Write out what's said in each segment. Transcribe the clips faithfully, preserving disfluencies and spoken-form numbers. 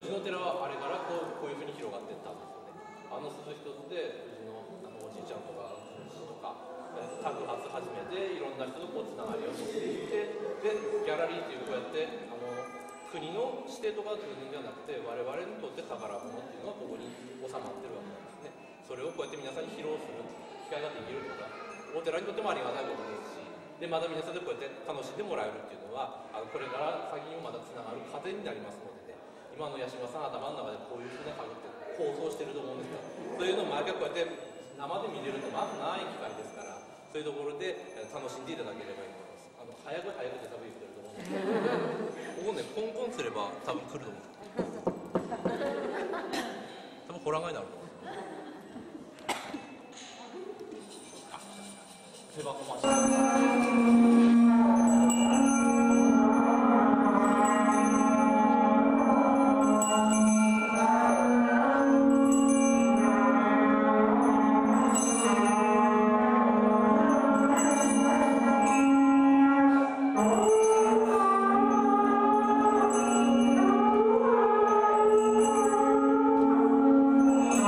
宇治の寺はあれからこうこういうふうに広がっていったんですよね。あの鈴一つで宇治のあのおじいちゃんとかとか托発始めていろんな人とこうつながりを持っていってでギャラリーっていうこうやってあの国の指定とかっていうんじゃなくて我々にとって宝物っていうのはここに収まってるわけなんですね。それをこうやって皆さんに披露する機会ができるとかお寺にとってもありがたいことですしでまた皆さんでこうやって楽しんでもらえるっていうのはあのこれから先にもまたつながる糧になりますのでね今の八島さん頭の中でこういうふうな家具って構想してると思うんですよ。そういうのを毎回こうやって生で見れるとまずない機会ですからそういうところで楽しんでいただければいいと思います。あの早く早くって多分言ってると思うんですけどここねコンコンすれば多分来ると思う多分ホラー街になると思う手箱マシン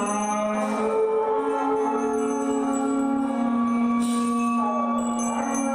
「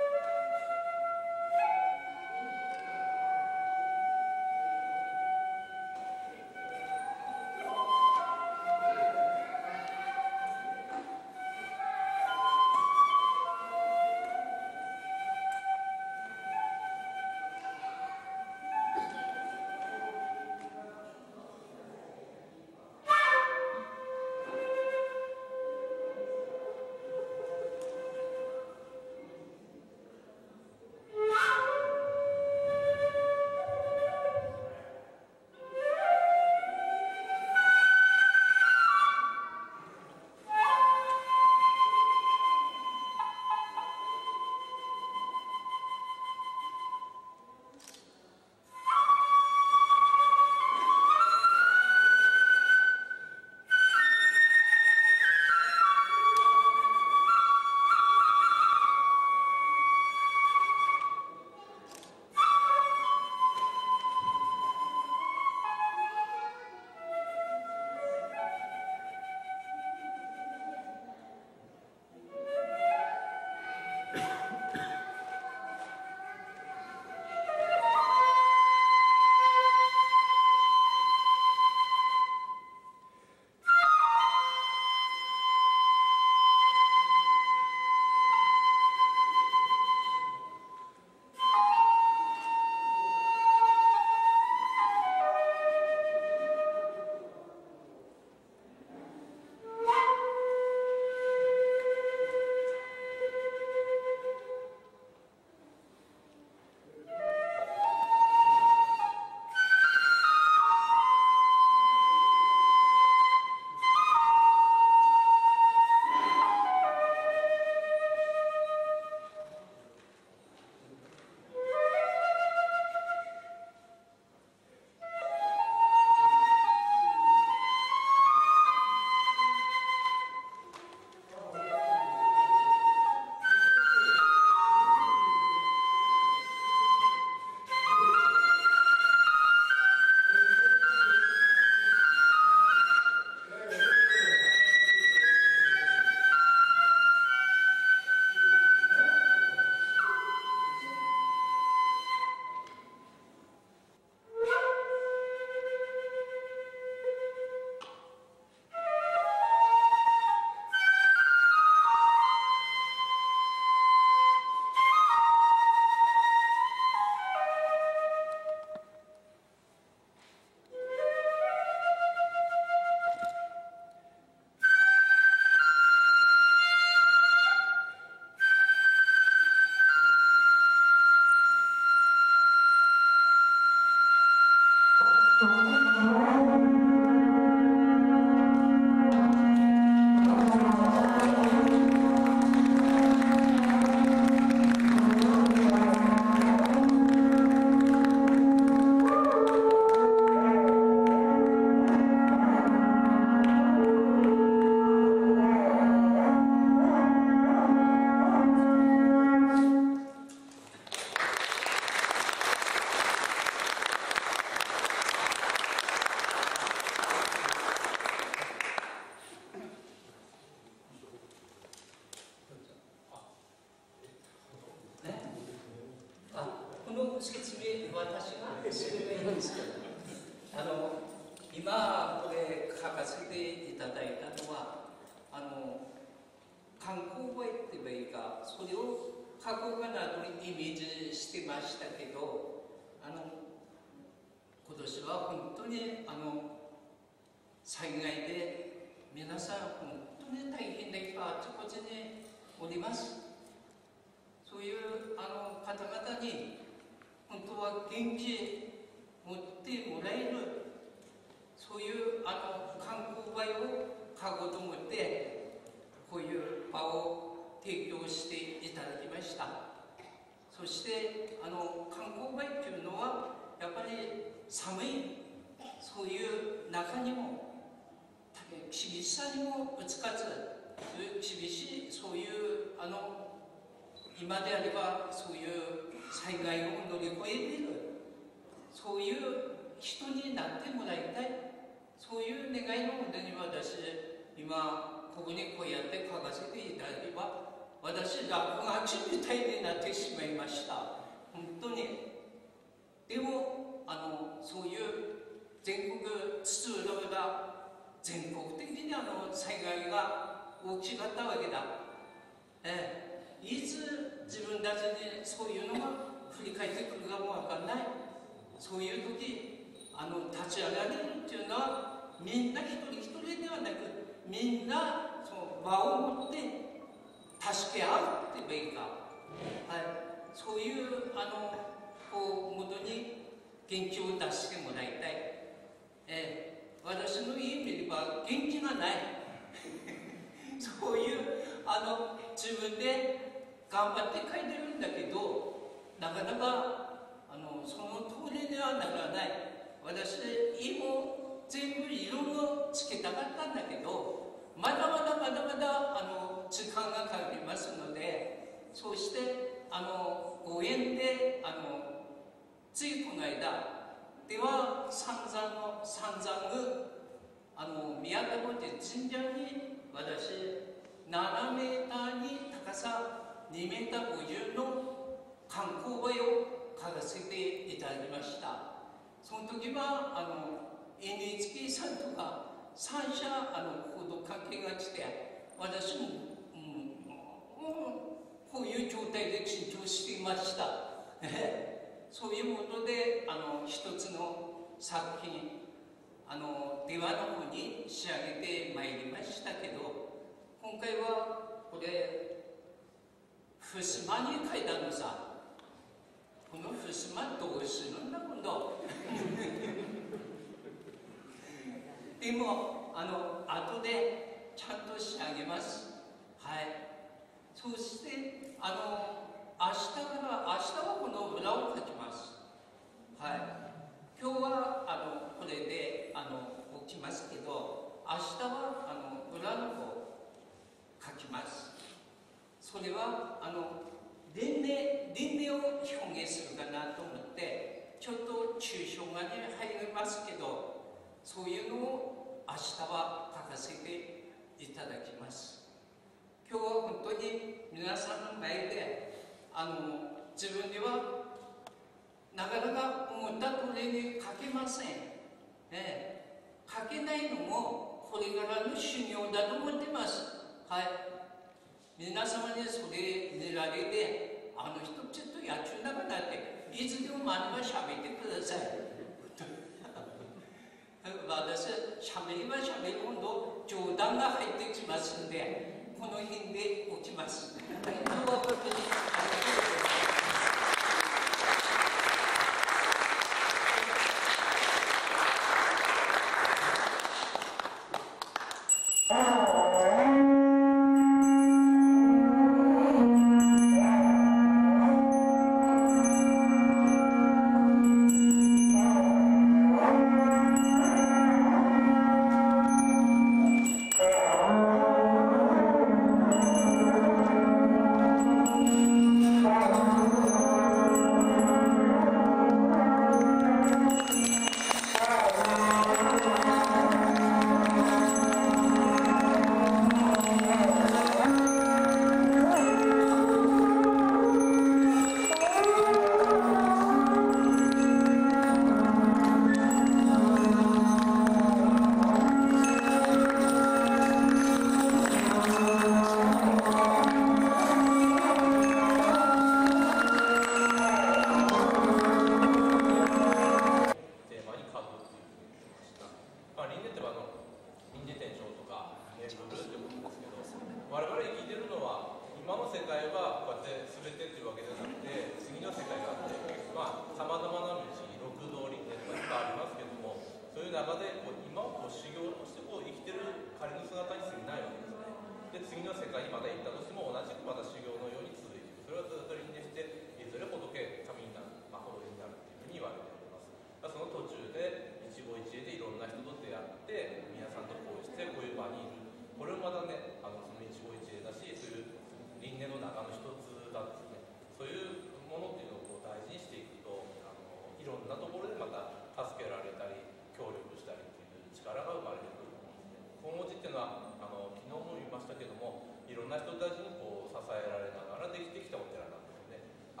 中でこう今をこう修行としてこう生きてる仮の姿に過ぎないわけですね。で次の世界にまた行ったとしても同じくまた修行のように続いていく。それはずっと輪廻していずれ仏神になる、まあ、仏になるっていうふうに言われております。まあ、その途中で一期一会でいろんな人と出会って皆さんとこうしてこういう場にいる。これもまたねあのその一期一会だし、そういう輪廻の中の一つだですね。そういうものっていうのをこう大事にしていくとあのいろんなところでまた助けられたり協力したりっていう力が生まれてくると思うんですね。本文字っていうのはあの昨日も言いましたけども、いろんな人たちにこう支えられながらできてきたお寺なんですよね。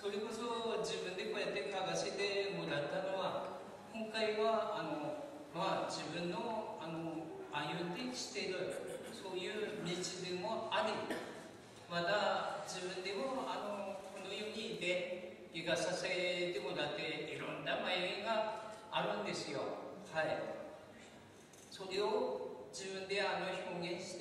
それこそ自分でこうやって書かせてもらったのは、今回はあの、まあ、自分の、あの歩んできているそういう道でもあり、まだ自分でもあのこのようにいて生かさせてもらっていろんな迷いがあるんですよ。はい。それを自分であの表現して、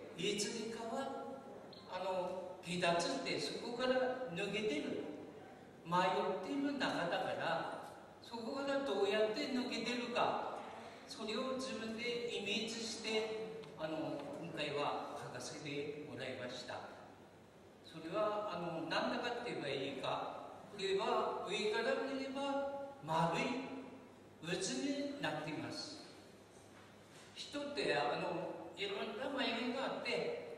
いつにかはあの気立つってそこから抜けてる、迷っている中だから、そこからどうやって抜けてるか、それを自分でイメージしてあの今回は書かせてもらいました。それはあの何だかって言えばいいか、これは上から見れば丸い渦になっています。人ってあのいろんな迷いがあって、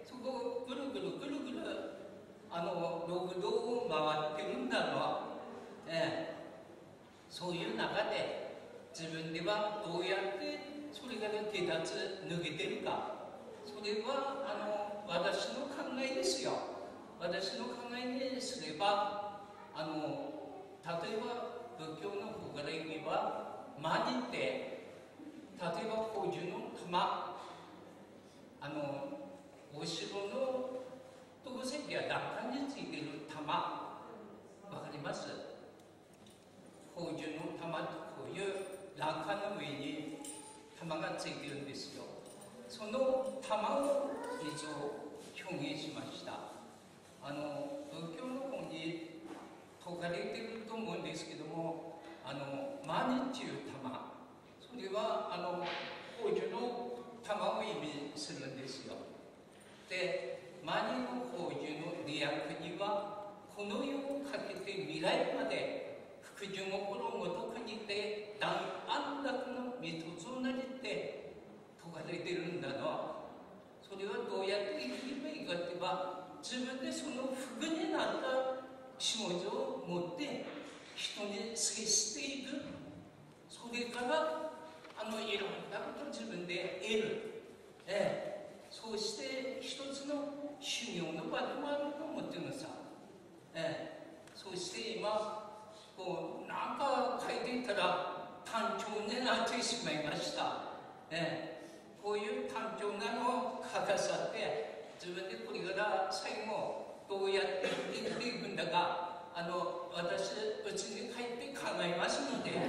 そこをぐるぐるぐるぐるあの六道を回ってるんだろう、ええ、そういう中で自分ではどうやってそれから手立つ抜けてるか、それはあの私の考えですよ。私の考えにすれば、あの例えば仏教の方から言えばマニって、例えば宝珠の玉、あのお城の特石や欄干についている玉、わかります？宝珠の玉とこういう欄干の上に玉がついているんですよ。その玉を一応表現しました。あの仏教の方に説かれていると思うんですけども、あのマニっていう玉、それはあの宝珠の玉を意味するんですよ。で、マニの宝珠の理訳には、この世をかけて未来まで福寿心ごとくにて大安楽の水となりって説かれているんだな。それはどうやって生きればいいかって言えば、自分でその福になった症状を持って人に接していく。それからあのいろんなことを自分で得る、ええ、そうして一つの修行の場でもあると思ってるのさ、ええ、そして今こうなんか書いていたら単調になってしまいました、ええ、こういう単調なのを書かさって自分でこれから最後どうやって生きていくんだか、あの私うちに帰って考えますので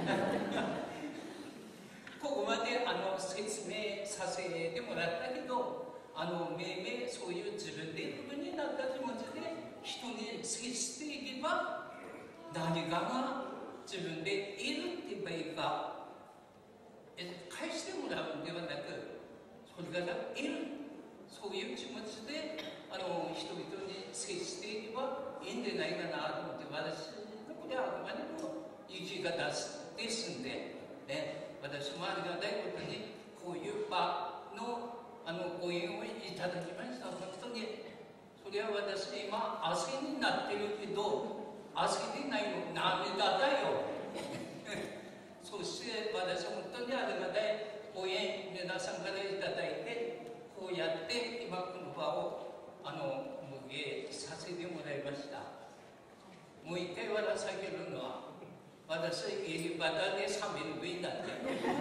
ここまであの説明させてもらったけど、あのめいめいそういう自分で自分になった気持ちで人に接していけば、何かが自分で得るって言えばいいか、返してもらうんではなく、それから得る、そういう気持ちであの人々に接していけばいいんじゃないかなと思って、私のこれはあくまでも生き方ですんで、ね、私もありがたいことにこういう場のあのご縁をいただきました。本当にそれは私今汗になってるけど、汗でないの涙だよそして私は本当にありがたいご縁皆さんからいただいて、こうやって今この場をあの無芸させてもらいました。もう一回笑さげるのは、私入りバタでさめる上だって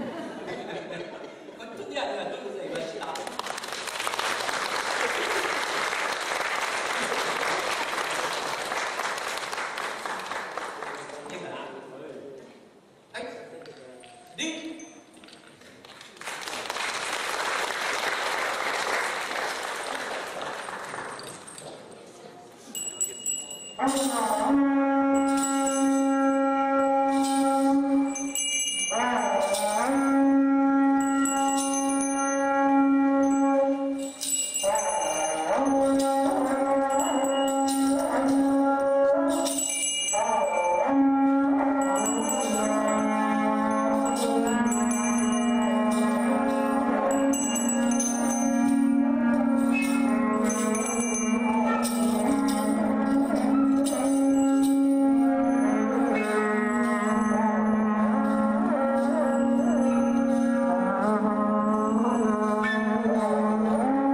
本当にありがとうございました。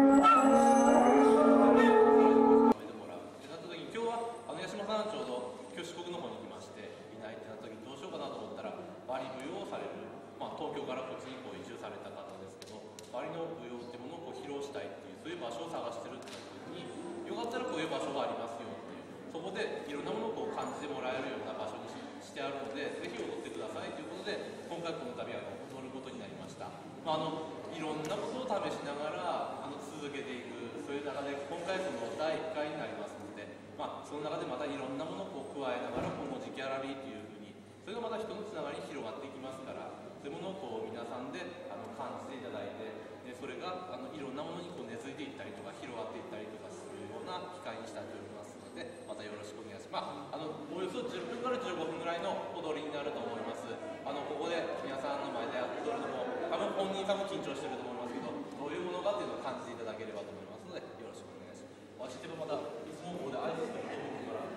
今日東京四国の方に来ましていないってなった時どうしようかなと思ったらバリ舞踊をされる、まあ、東京からこっちにこう移住された方ですけど、バリの舞踊っていうものをこう披露したいっていうそういう場所を探してるってなった時に、よかったらこういう場所がありますよっていう、そこでいろんなものをこう感じてもらえるような場所に し, してあるので、ぜひ踊ってくださいということで、今回この度は踊ることになりました。まあ、あのいろんなことを試しながらあの続けていく、そういう中で今回そのだいいっかいになりますので、まあ、その中でまたいろんなものをこう加えながら、今後時ギャラリーというふうに、それがまた人のつながりに広がっていきますから、そういうものをこう皆さんであの感じていただいて、でそれがあのいろんなものにこう根付いていったりとか広がっていったりとかするような機会にしたいと思いますので、またよろしくお願いします。まあ、あのおよそじゅっぷんからじゅうごふんぐらいの踊りになると思います。あのここで皆さんの前で踊るのも多分本人さんも緊張してると思いますけど、どういうものかっていうのを感じていただければと思いますので、よろしくお願いします。私でもまだいつもここで挨拶すると思うから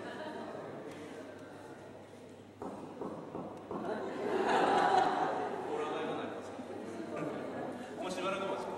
もうしばらく待ちます。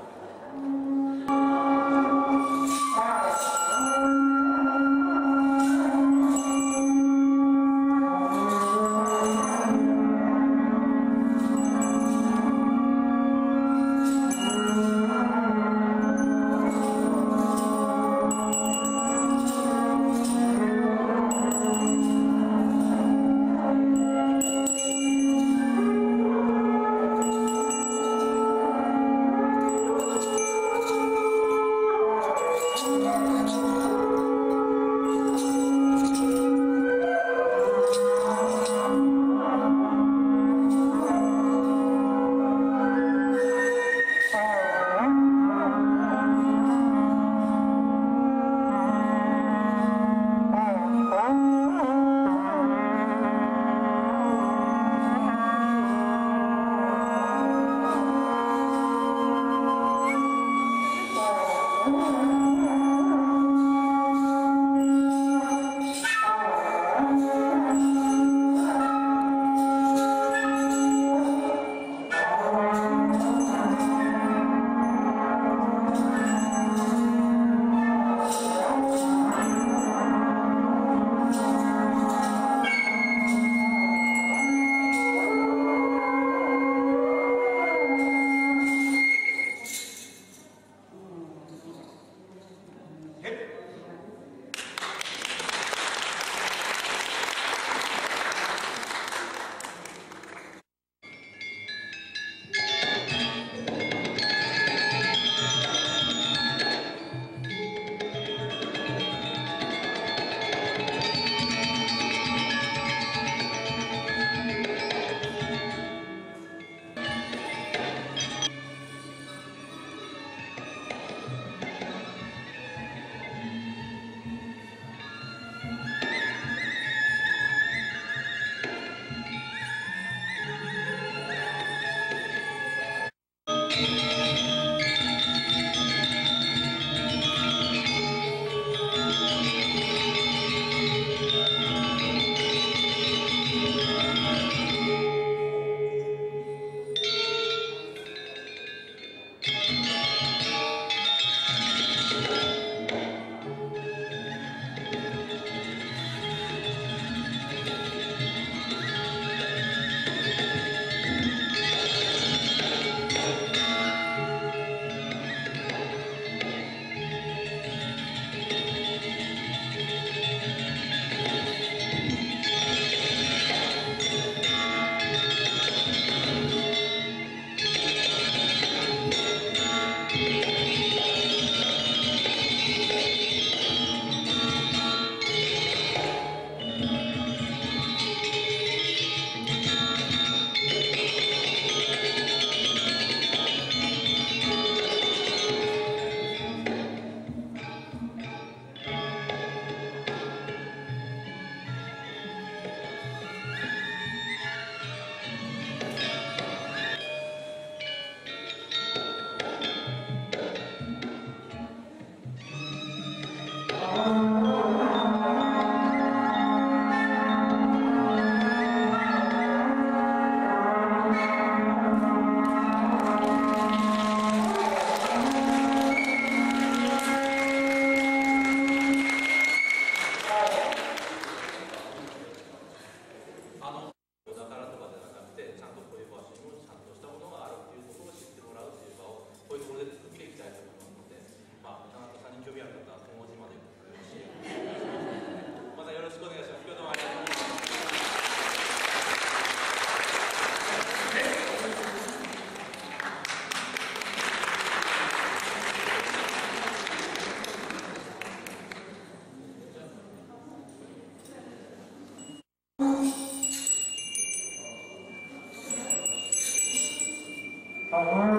Our